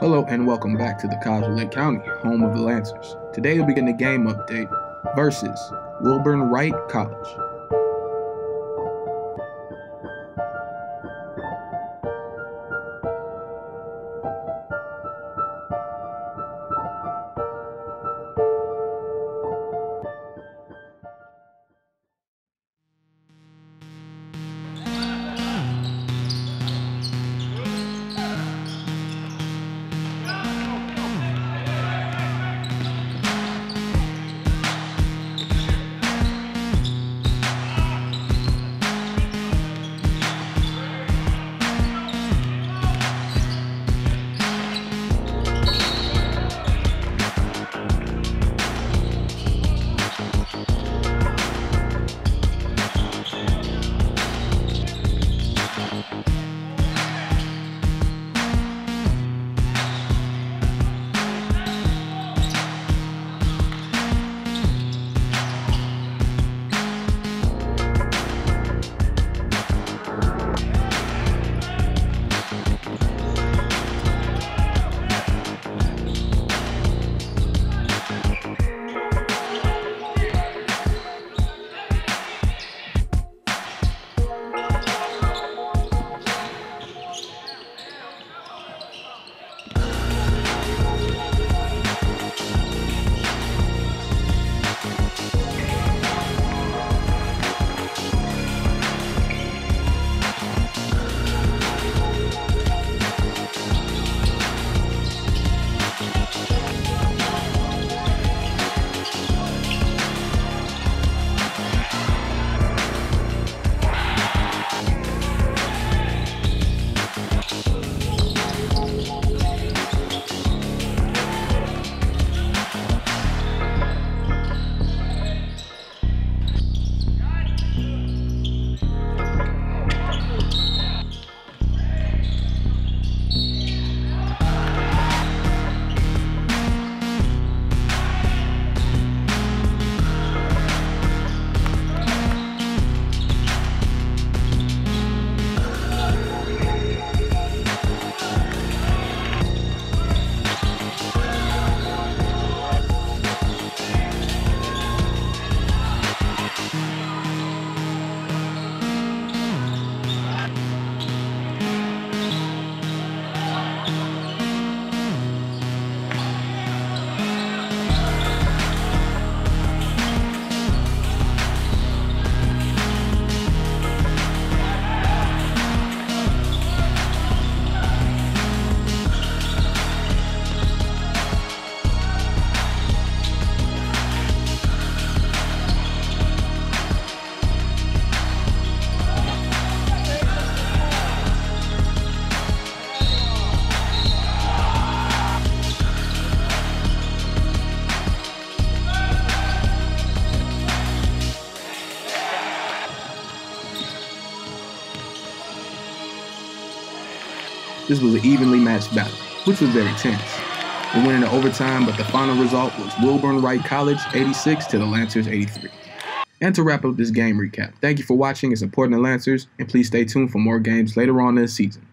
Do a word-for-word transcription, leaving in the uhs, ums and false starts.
Hello and welcome back to the College of Lake County, home of the Lancers. Today we'll begin the game update versus Wilburn Wright College. This was an evenly matched battle, which was very tense. It went into overtime, but the final result was Wilburn Wright College eighty-six to the Lancers eighty-three. And to wrap up this game recap, thank you for watching and supporting the Lancers, and please stay tuned for more games later on this season.